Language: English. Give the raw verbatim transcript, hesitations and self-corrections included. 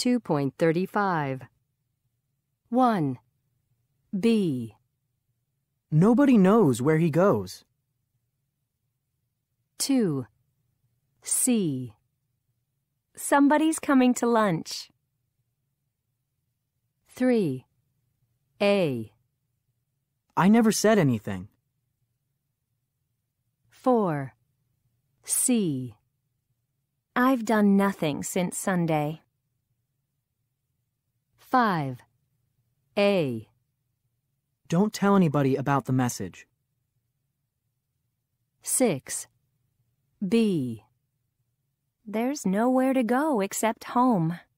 two point three five. one. B. Nobody knows where he goes. two. C. Somebody's coming to lunch. three. A. I never said anything. four. C. I've done nothing since Sunday. five. A. Don't tell anybody about the message. six. B. There's nowhere to go except home.